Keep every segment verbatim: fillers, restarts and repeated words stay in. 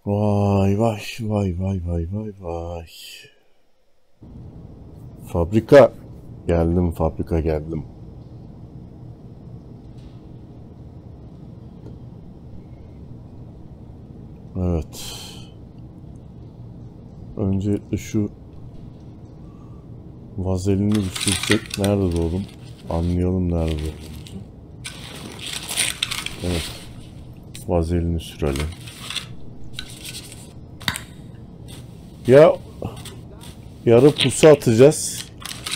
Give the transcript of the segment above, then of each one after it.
Vay vay vay vay vay vay vay. Fabrika. Geldim fabrika geldim. Evet. Öncelikle şu vazelini bir sürsek. Nerede doğdum? Anlayalım nerede doğduğumuzu. Evet. Vazelini sürelim. Ya yarı pusu atacağız.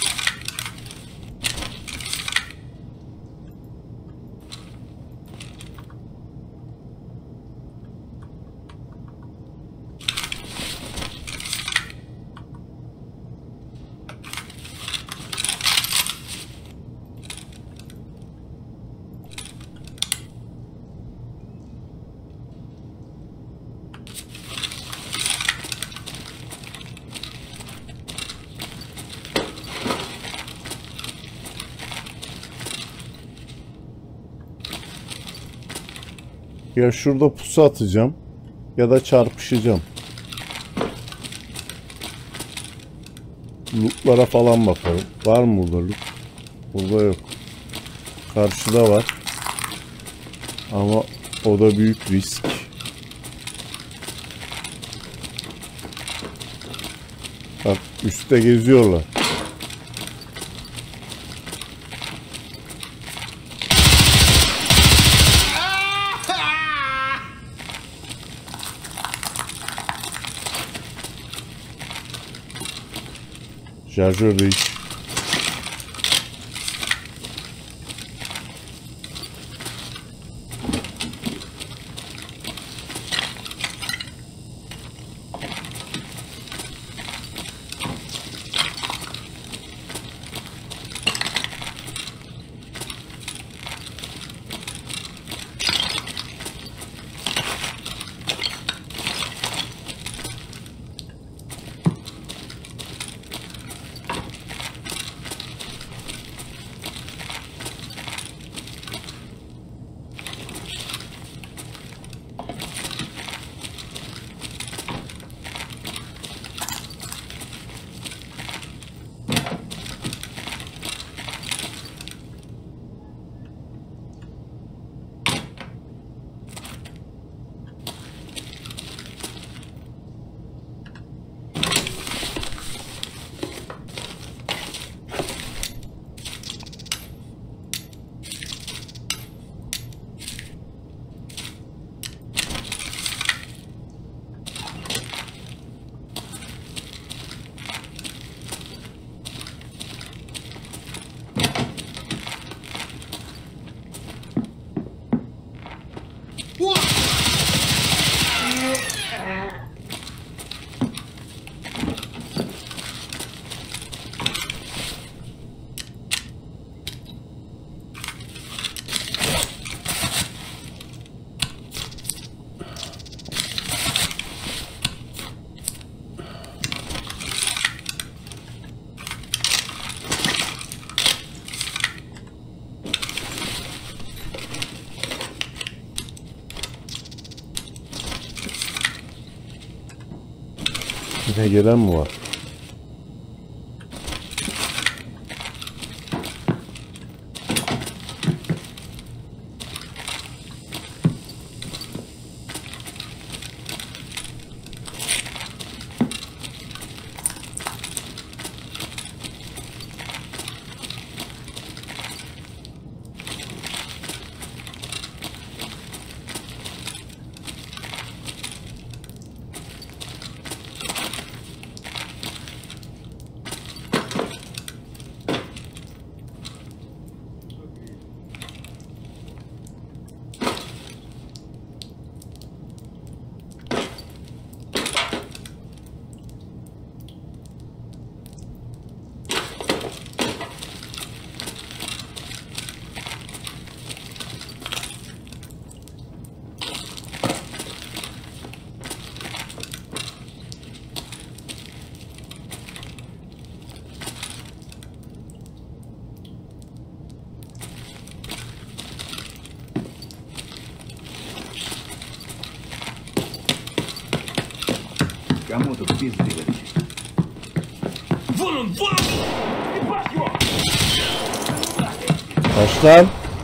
Ya şurada pusu atacağım ya da çarpışacağım. Lootlara falan bakalım. Var mı burada loot? Burada yok. Karşıda var. Ama o da büyük risk. Bak üstte geziyorlar. Şarjör değiş. Yine gelen mi var? Кому тут пизды вытащить? Вон он, вон он! Ебать его! Kaç lan?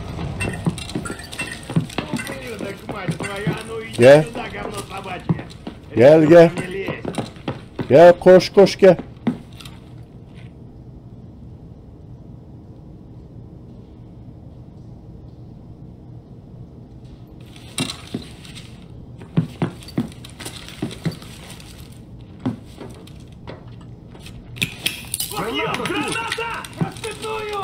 Gel. Gel gel. Gel koş koş gel. Граната! Распятую!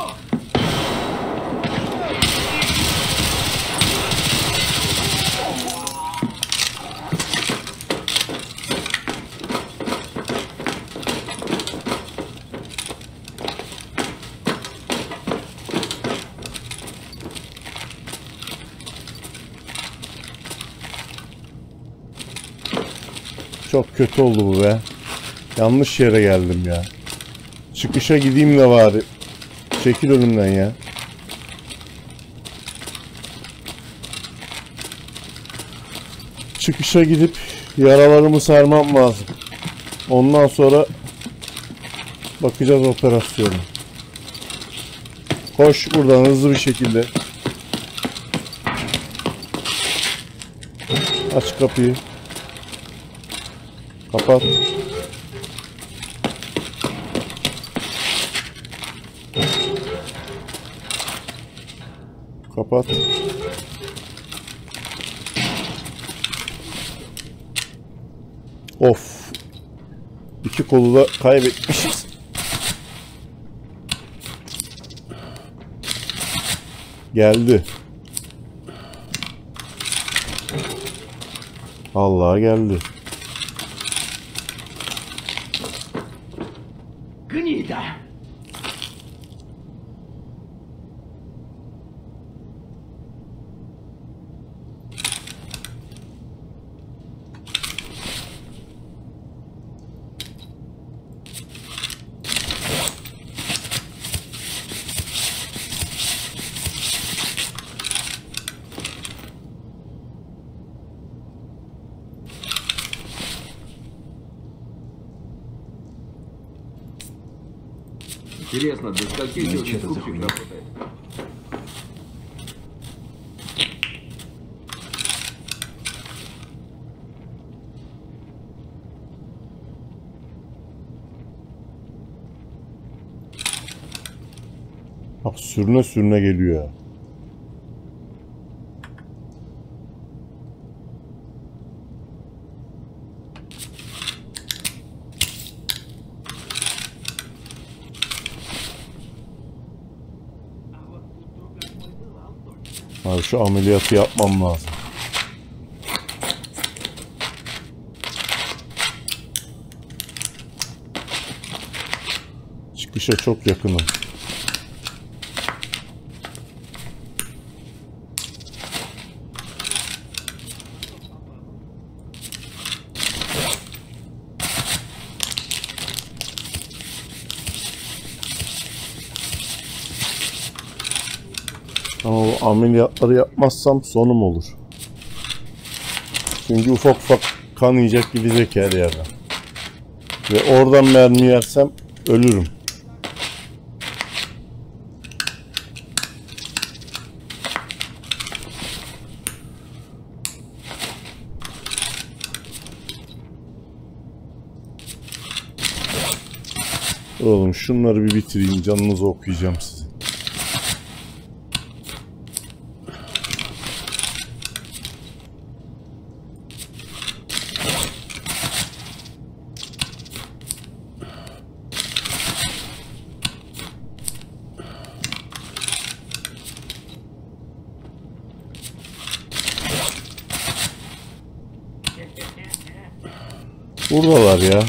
Çok kötü oldu bu be. Yanlış yere geldim ya. Çıkışa gideyim de bari. Çekil önümden ya. Çıkışa gidip yaralarımı sarmam lazım. Ondan sonra bakacağız operasyonu. Koş buradan hızlı bir şekilde. Aç kapıyı. Kapat. Kapat. Of. İki kolu da kaybetmişiz. Geldi. Allah geldi. Гнида! Интересно, до скольки сегодня скупщик работает? Bak sürüne sürüne geliyor. Abi şu ameliyatı yapmam lazım. Çıkışa çok yakınım. Ama o ameliyatları yapmazsam sonum olur. Çünkü ufak ufak kan yiyecek, gidecek her yerden. Ve oradan mermi yersem ölürüm. Oğlum şunları bir bitireyim, canınızı okuyacağım size. Buradalar ya.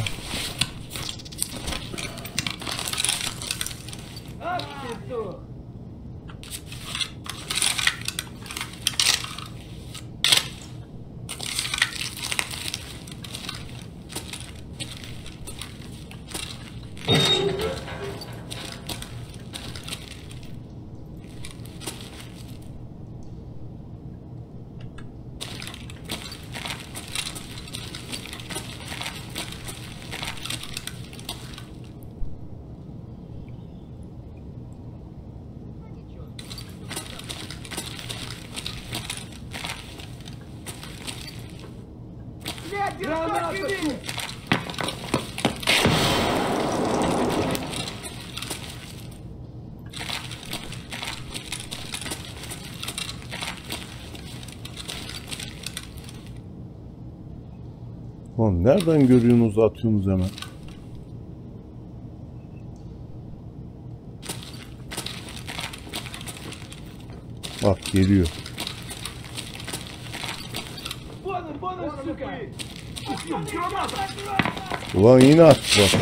Lan nereden görüyorsunuz, atıyorsunuz hemen? Bak geliyor. Ulan yine at bak.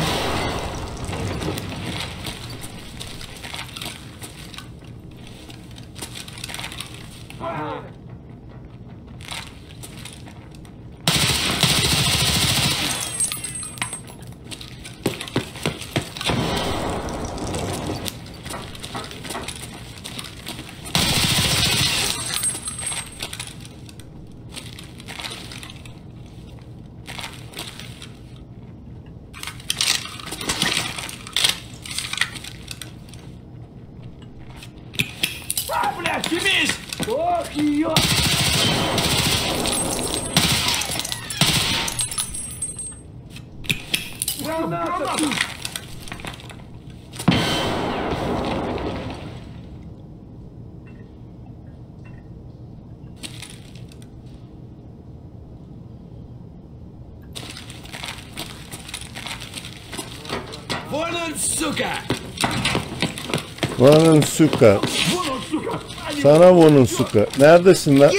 А, блядь, фемис! Ох, ее! Граната! Вон он, сука! Lan suka. Вон он, сука! Sana bunun suka. Neredesin lan?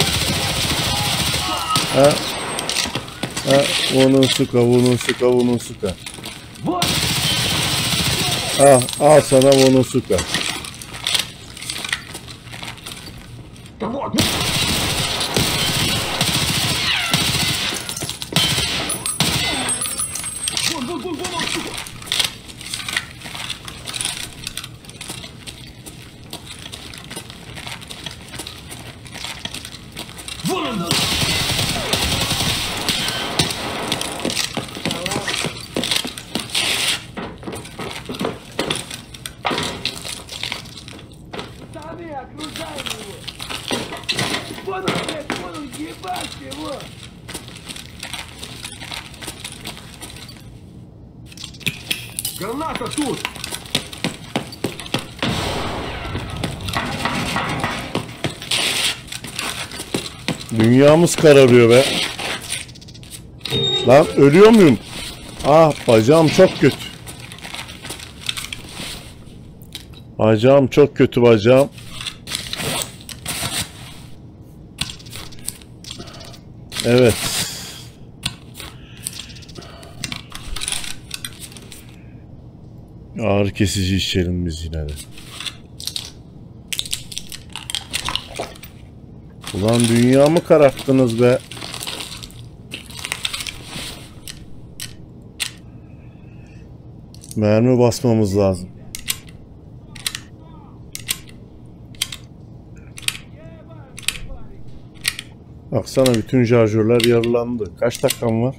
Ha? Ha? Bunun suka, bunun suka, bunun suka. Вот! Al, al sana bunun suka. Да вот! Вон, вон, вон, вон он, сука! Вон он! Пацаны, окружаем его! Вон он, блядь, вон он, ебать его! Граната тут! Dünyamız kararıyor be. Lan ölüyor muyum? Ah, bacağım çok kötü. Bacağım çok kötü bacağım. Evet. Ağrı kesici içelim biz yine de. Ulan dünyamı kararttınız be. Mermi basmamız lazım. Baksana bütün şarjörler yarılandı. Kaç dakikam var?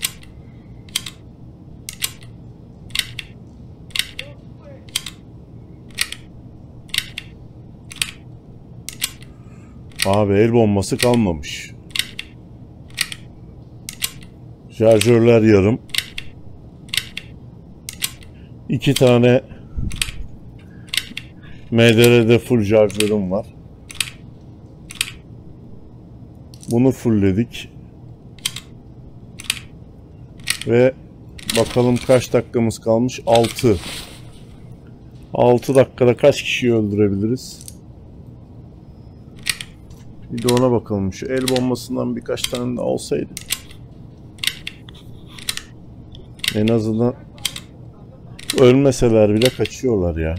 Abi el bombası kalmamış. Şarjörler yarım. İki tane M D R'de full şarjörüm var. Bunu fullledik. Ve bakalım kaç dakikamız kalmış? altı. altı dakikada kaç kişiyi öldürebiliriz? Bir de ona bakalım. Şu el bombasından birkaç tane daha olsaydı. En azından ölmeseler bile kaçıyorlar ya.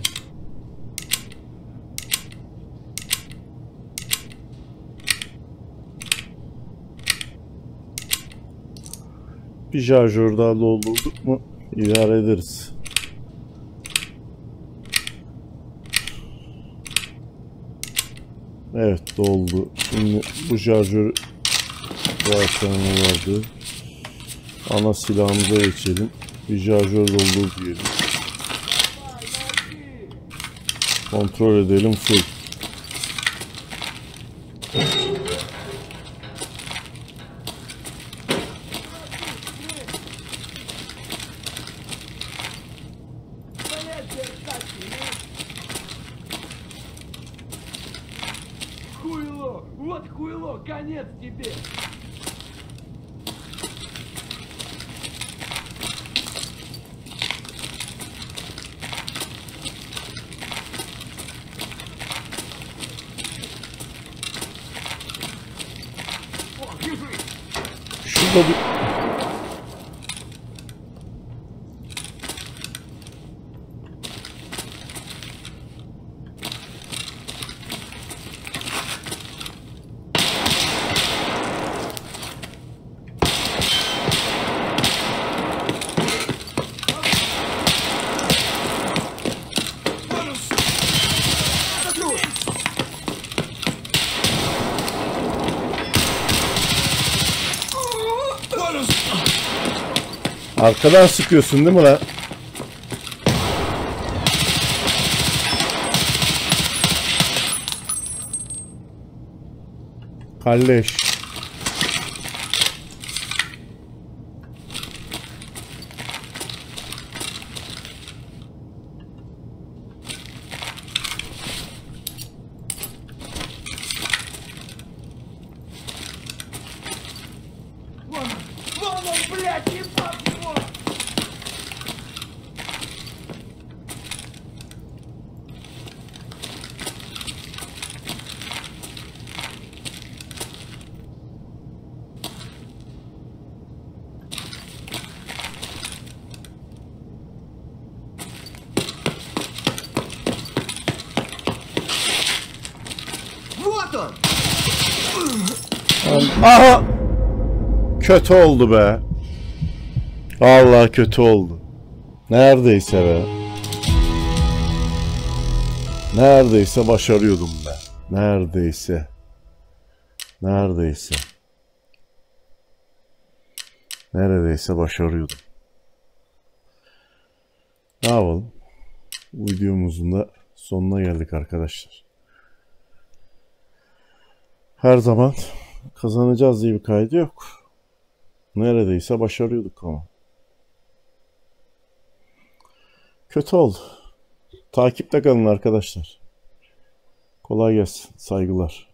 Bir şarjör daha doldurduk mu idare ederiz. Evet doldu. Şimdi bu şarjör zaten vardı. Ana silahımıza geçelim. Bir şarjör doldur diyelim. Kontrol edelim full. конец тебе! О, держи! Şurada bir... Arkadan sıkıyorsun değil mi lan? Kalleş. Вон он! Вон он, блядь, ебать его! Вот он! Aha! Kötü oldu be. Vallahi kötü oldu. Neredeyse be. Neredeyse başarıyordum be. Neredeyse. Neredeyse. Neredeyse başarıyordum. Ne yapalım? Bu videomuzun da sonuna geldik arkadaşlar. Her zaman kazanacağız diye bir kaydı yok. Neredeyse başarıyorduk ama. Kötü oldu. Takipte kalın arkadaşlar. Kolay gelsin. Saygılar.